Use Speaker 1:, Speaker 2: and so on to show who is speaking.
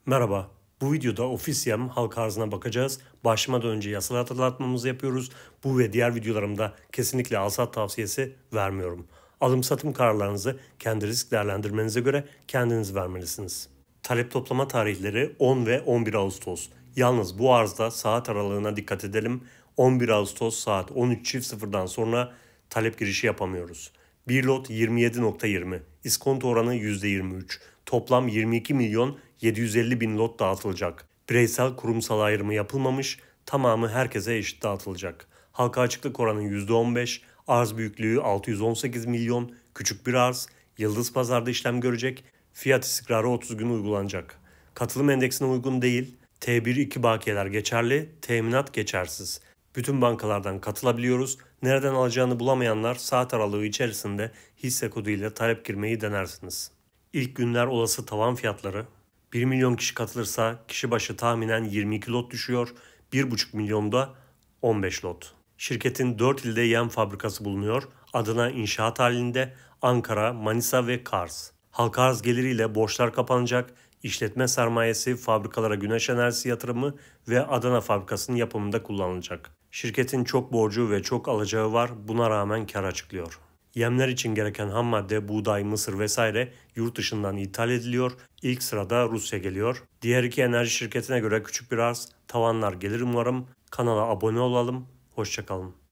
Speaker 1: Merhaba, bu videoda Ofisiyem halka arzına bakacağız. Başlamadan önce yasal hatırlatmamızı yapıyoruz. Bu ve diğer videolarımda kesinlikle alsat tavsiyesi vermiyorum. Alım satım kararlarınızı kendi risk değerlendirmenize göre kendiniz vermelisiniz. Talep toplama tarihleri 10 ve 11 Ağustos. Yalnız bu arzda saat aralığına dikkat edelim. 11 Ağustos saat 13.00'dan sonra talep girişi yapamıyoruz. Bir lot 27.20, iskonto oranı %23, toplam 22 milyon 750 bin lot dağıtılacak. Bireysel kurumsal ayrımı yapılmamış, tamamı herkese eşit dağıtılacak. Halka açıklık oranı %15, arz büyüklüğü 618 milyon, küçük bir arz, yıldız pazarda işlem görecek, fiyat istikrarı 30 gün uygulanacak. Katılım endeksine uygun değil, T1-2 bakiyeler geçerli, teminat geçersiz. Bütün bankalardan katılabiliyoruz. Nereden alacağını bulamayanlar saat aralığı içerisinde hisse kodu ile talep girmeyi denersiniz. İlk günler olası tavan fiyatları 1 milyon kişi katılırsa kişi başı tahminen 22 lot düşüyor, 1,5 milyonda 15 lot. Şirketin 4 ilde yem fabrikası bulunuyor. Adana inşaat halinde Ankara, Manisa ve Kars. Halka arz geliriyle borçlar kapanacak, işletme sermayesi fabrikalara güneş enerjisi yatırımı ve Adana fabrikasının yapımında kullanılacak. Şirketin çok borcu ve çok alacağı var, buna rağmen kar açıklıyor. Yemler için gereken ham madde, buğday, mısır vesaire yurt dışından ithal ediliyor. İlk sırada Rusya geliyor. Diğer iki enerji şirketine göre küçük bir arz, tavanlar gelir umarım. Kanala abone olalım. Hoşça kalın.